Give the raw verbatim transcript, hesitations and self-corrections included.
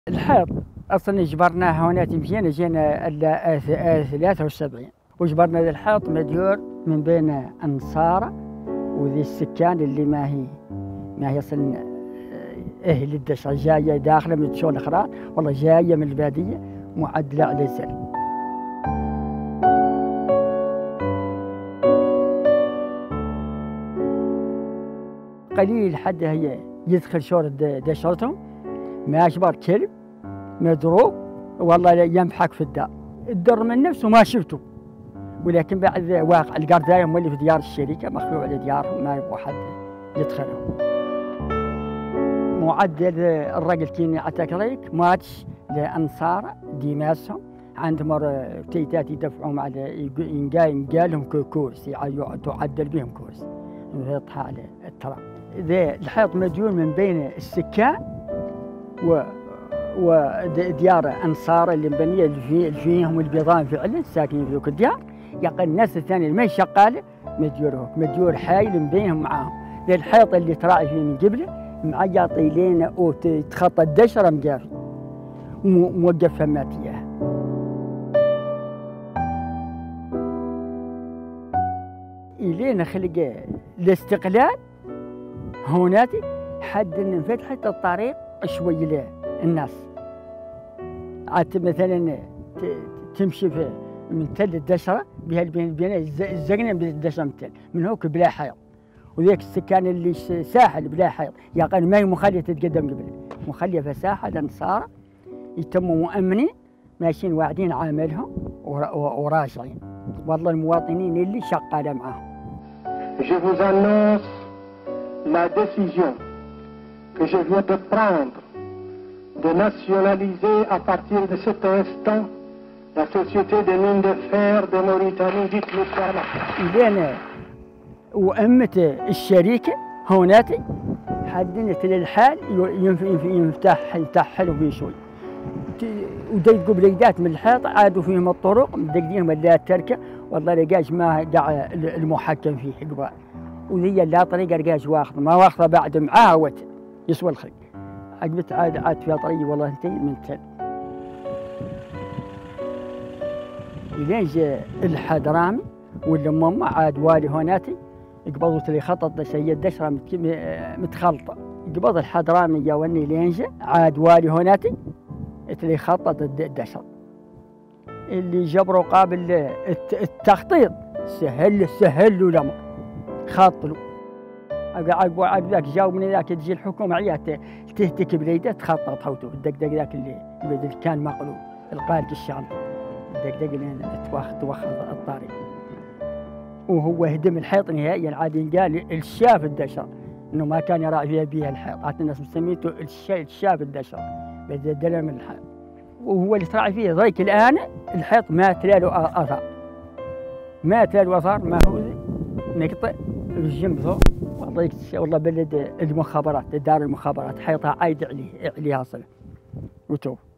الحيض اصلا جبرناه هنا مشينا جينا ثلاثة وسبعين وجبرنا الحيض مديور من بين انصاره وذي السكان اللي ما هي ما هي اصلا اهل الدشره جايه داخله من شون اخرى والله جايه من الباديه معدله على الزرع. قليل حد هي يدخل شور دشرتهم ما أجبر كلب مضروب والله يمحك في الدار. الدر من نفسه ما شفته، ولكن بعد واقع القردايه مولي في ديار الشركه مخلوع على ديارهم ما يبغوا حد يدخلهم. معدل الرجل كيني عتاكريك ماتش لانصار ديماسهم عندهم تيتات يدفعوا على ينقال لهم كورس تعدل بهم كورس يطحى على التراب. ذا الحيط مديون من بين السكان و وديار انصار اللي مبنيه اللي فيهم البيضان فعلا ساكنين في ذوك الديار. يقل الناس الثانيه اللي ما شغاله مديور مديور حايل مبينهم معاهم. ذا الحيط اللي تراعي فيه من قبله معايا طيلين وتتخطى الدشره مقافي موقف فمات اياها. الين خلق الاستقلال هوناتي حد ان انفتحت الطريق شوي له الناس. عاد مثلا تمشي في من تل الدشره بها البناء الزقنا بالدشره من تل من هوك بلا حيض، وذيك السكان اللي ساحل بلا حيض يقال ما هي مخليه تتقدم قبل مخليه في ساحه انصار يتموا مؤمنين ماشيين واعدين عاملهم وراجعين. والله المواطنين اللي شغاله معاهم. Je vous annonce la décision que je viens de prendre de nationaliser à partir de cet instant la société des mines de fer de Mauritanie dite Mitsala. إلينا وأمت الشركة هوناتي حدنت للحال يفتح يفتح له في شوي ودقوا بليدات من الحيط عادوا فيهم الطرق مدقدينهم اللي التركه والله لقاش ما قاع المحكم فيه حقبه وهي لا طريقه لقاش واخذ ما واخذه بعد معاه وت يسوى الخير. عقبت عاد عاد فيها طريق والله انتي من تل. الين جاء الحضرامي ولا ماما عاد والي هوناتي قبضوا لي خطط شيء الدشره متخلطه. قبض الحضرامي يا وني لين جاء عاد والي هوناتي اللي خطط الدشر اللي جبروا قابل التخطيط سهل سهل له الامر خاطلوا عقب عقب ذاك جاوا من ذاك تجي الحكومه عيات تهتك بليده تخطط هوتو الدقدق ذاك اللي اللي كان مقلوب القارق الشنطه الدقدق اللي توخ توخ الطريق وهو هدم الحيط نهائيا. عاد قال الشاف الدشر انه ما كان يراعي فيها بيها الحيط. عاد الناس مسميته الشاف الدشر بدأ دلم الحيط وهو اللي تراعي فيه ضيق الآن. الحيط ما تلاله أثر ما تلاله أثر ما هو نقطة الجنب ذو وضيق والله بلد المخابرات دار المخابرات حيطها عايد عليه عليها صله وتو